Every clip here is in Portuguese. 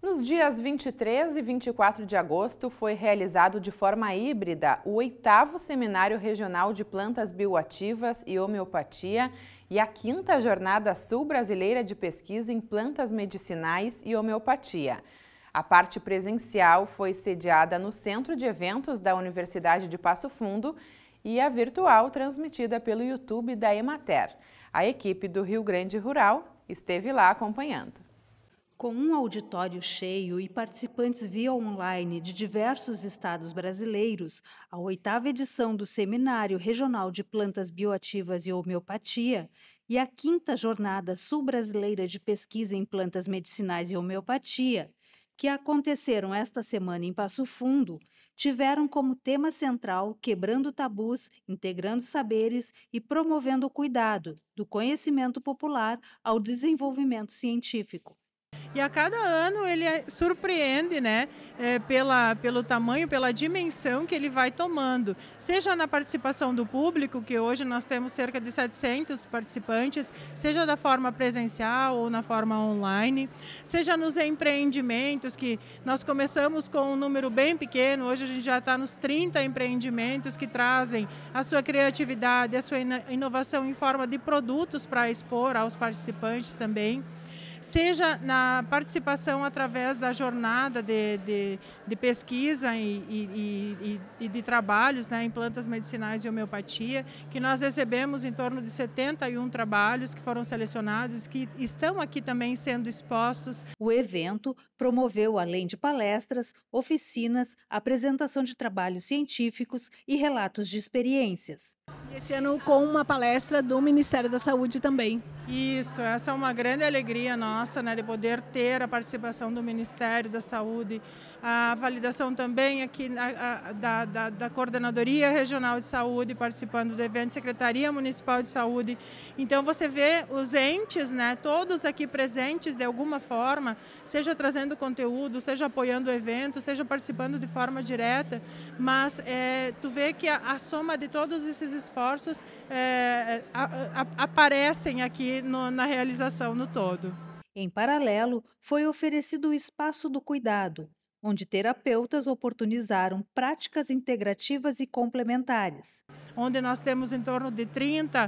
Nos dias 23 e 24 de agosto foi realizado de forma híbrida o 8º Seminário Regional de Plantas Bioativas e Homeopatia e a 5ª Jornada Sul-Brasileira de Pesquisa em Plantas Medicinais e Homeopatia. A parte presencial foi sediada no Centro de Eventos da Universidade de Passo Fundo e a virtual transmitida pelo YouTube da Emater. A equipe do Rio Grande Rural esteve lá acompanhando. Com um auditório cheio e participantes via online de diversos estados brasileiros, a 8ª edição do Seminário Regional de Plantas Bioativas e Homeopatia e a 5ª Jornada Sul-Brasileira de Pesquisa em Plantas Medicinais e Homeopatia, que aconteceram esta semana em Passo Fundo, tiveram como tema central quebrando tabus, integrando saberes e promovendo o cuidado, do conhecimento popular ao desenvolvimento científico. E a cada ano ele surpreende, né, pelo tamanho, pela dimensão que ele vai tomando. Seja na participação do público, que hoje nós temos cerca de 700 participantes, seja da forma presencial ou na forma online, seja nos empreendimentos, que nós começamos com um número bem pequeno, hoje a gente já está nos 30 empreendimentos que trazem a sua criatividade, a sua inovação em forma de produtos para expor aos participantes também. Seja na participação através da jornada de pesquisa e de trabalhos, né, em plantas medicinais e homeopatia, que nós recebemos em torno de 71 trabalhos que foram selecionados, que estão aqui também sendo expostos. O evento promoveu, além de palestras, oficinas, apresentação de trabalhos científicos e relatos de experiências. Esse ano com uma palestra do Ministério da Saúde também. Isso, essa é uma grande alegria nossa, né, de poder ter a participação do Ministério da Saúde, a validação também aqui da Coordenadoria Regional de Saúde, participando do evento, Secretaria Municipal de Saúde. Então você vê os entes, né, todos aqui presentes de alguma forma, seja trazendo conteúdo, seja apoiando o evento, seja participando de forma direta, mas tu vê que a soma de todos esses esforços aparecem aqui na realização no todo. Em paralelo, foi oferecido o Espaço do Cuidado, onde terapeutas oportunizaram práticas integrativas e complementares. Onde nós temos em torno de 30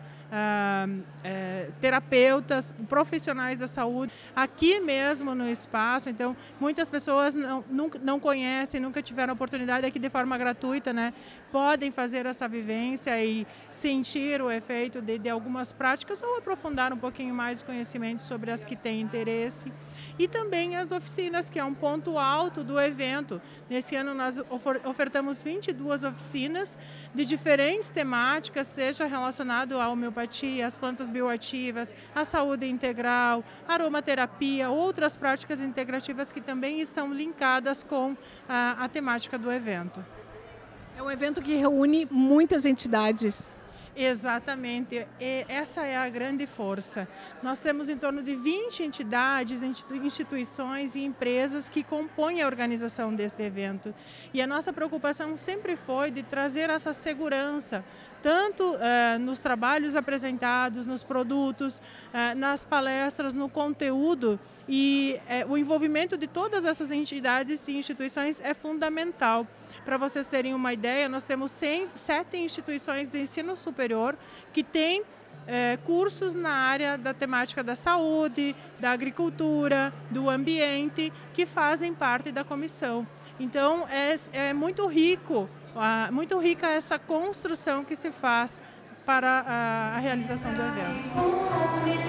terapeutas, profissionais da saúde, aqui mesmo no espaço. Então, muitas pessoas não conhecem, nunca tiveram oportunidade aqui de forma gratuita, né? Podem fazer essa vivência e sentir o efeito de algumas práticas ou aprofundar um pouquinho mais o conhecimento sobre as que têm interesse. E também as oficinas, que é um ponto alto do evento. Nesse ano nós ofertamos 22 oficinas de diferentes temáticas, seja relacionado à homeopatia, às plantas bioativas, à saúde integral, aromaterapia, outras práticas integrativas que também estão linkadas com a temática do evento. É um evento que reúne muitas entidades. Exatamente, e essa é a grande força. Nós temos em torno de 20 entidades, instituições e empresas que compõem a organização deste evento. E a nossa preocupação sempre foi de trazer essa segurança, tanto nos trabalhos apresentados, nos produtos, nas palestras, no conteúdo, e o envolvimento de todas essas entidades e instituições é fundamental. Para vocês terem uma ideia, nós temos 7 instituições de ensino superior que têm cursos na área da temática da saúde, da agricultura, do ambiente, que fazem parte da comissão. Então, é muito rica essa construção que se faz para a realização do evento.